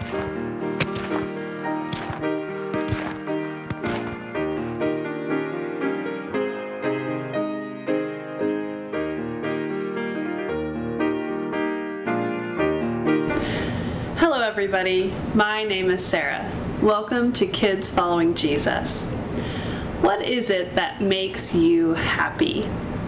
Hello everybody, my name is Sarah. Welcome to Kids Following Jesus. What is it that makes you happy?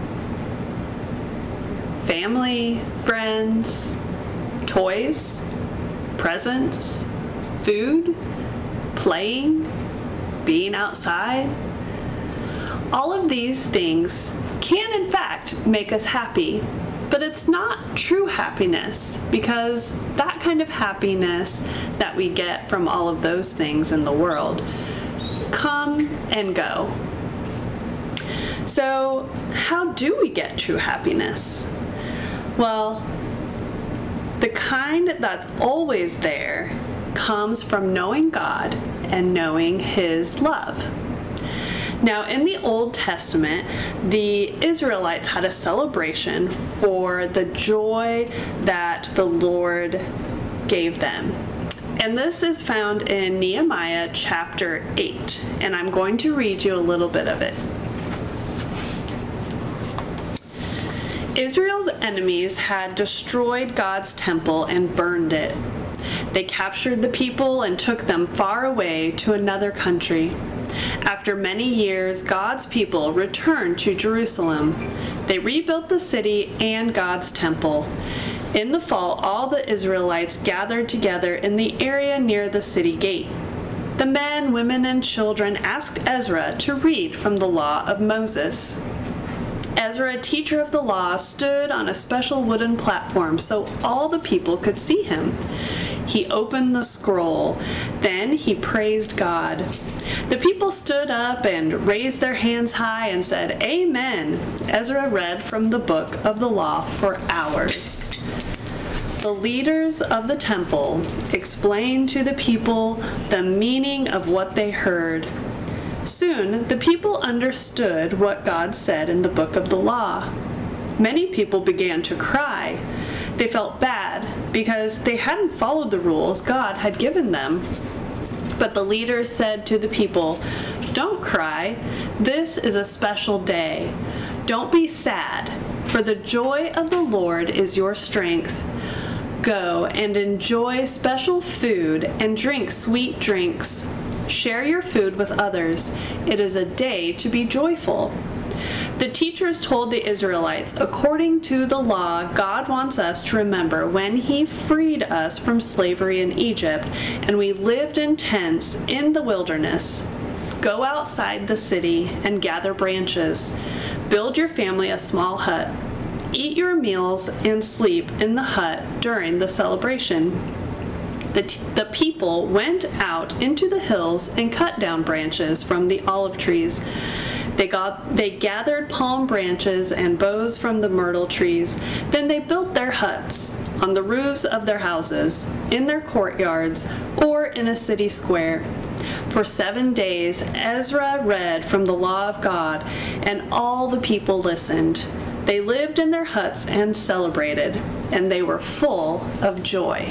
Family, friends, toys, presents, food, playing, being outside? All of these things can in fact make us happy. But it's not true happiness, because that kind of happiness that we get from all of those things in the world come and go. So how do we get true happiness? Well, the kind that's always there comes from knowing God and knowing His love. Now, in the Old Testament, the Israelites had a celebration for the joy that the Lord gave them. And this is found in Nehemiah chapter 8, and I'm going to read you a little bit of it. Israel's enemies had destroyed God's temple and burned it. They captured the people and took them far away to another country. After many years, God's people returned to Jerusalem. They rebuilt the city and God's temple. In the fall, all the Israelites gathered together in the area near the city gate. The men, women, and children asked Ezra to read from the law of Moses. Ezra, a teacher of the law, stood on a special wooden platform so all the people could see him. He opened the scroll. Then he praised God. The people stood up and raised their hands high and said, "Amen." Ezra read from the book of the law for hours. The leaders of the temple explained to the people the meaning of what they heard. Soon, the people understood what God said in the book of the law. Many people began to cry. They felt bad because they hadn't followed the rules God had given them. But the leaders said to the people, "Don't cry. This is a special day. Don't be sad, for the joy of the Lord is your strength. Go and enjoy special food and drink sweet drinks. Share your food with others. It is a day to be joyful." The teachers told the Israelites, according to the law, God wants us to remember when He freed us from slavery in Egypt, and we lived in tents in the wilderness. Go outside the city and gather branches. Build your family a small hut. Eat your meals and sleep in the hut during the celebration. The people went out into the hills and cut down branches from the olive trees. They gathered palm branches and boughs from the myrtle trees. Then they built their huts on the roofs of their houses, in their courtyards, or in a city square. For 7 days, Ezra read from the law of God, and all the people listened. They lived in their huts and celebrated, and they were full of joy.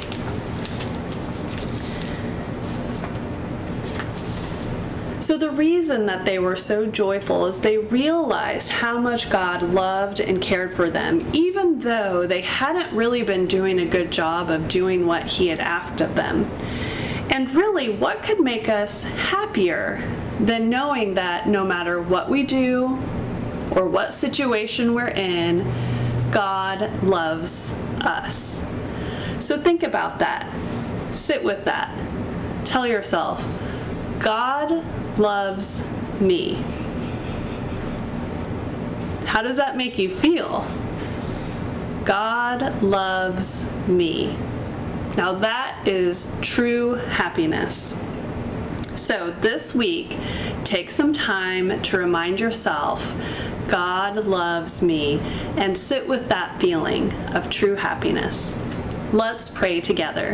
So the reason that they were so joyful is they realized how much God loved and cared for them, even though they hadn't really been doing a good job of doing what He had asked of them. And really, what could make us happier than knowing that no matter what we do or what situation we're in, God loves us? So think about that. Sit with that. Tell yourself, God loves me. How does that make you feel? God loves me. Now that is true happiness. So this week, take some time to remind yourself, God loves me, and sit with that feeling of true happiness. Let's pray together.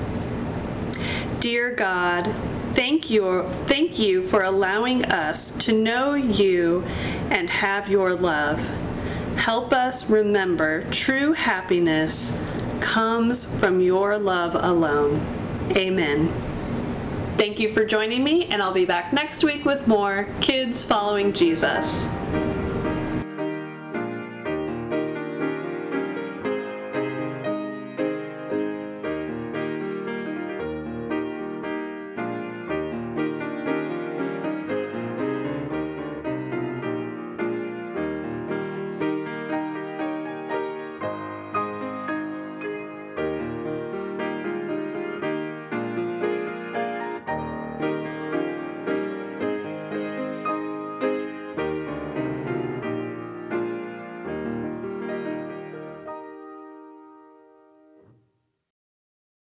Dear God, thank you for allowing us to know you and have your love. Help us remember true happiness comes from your love alone. Amen. Thank you for joining me, and I'll be back next week with more Kids Following Jesus.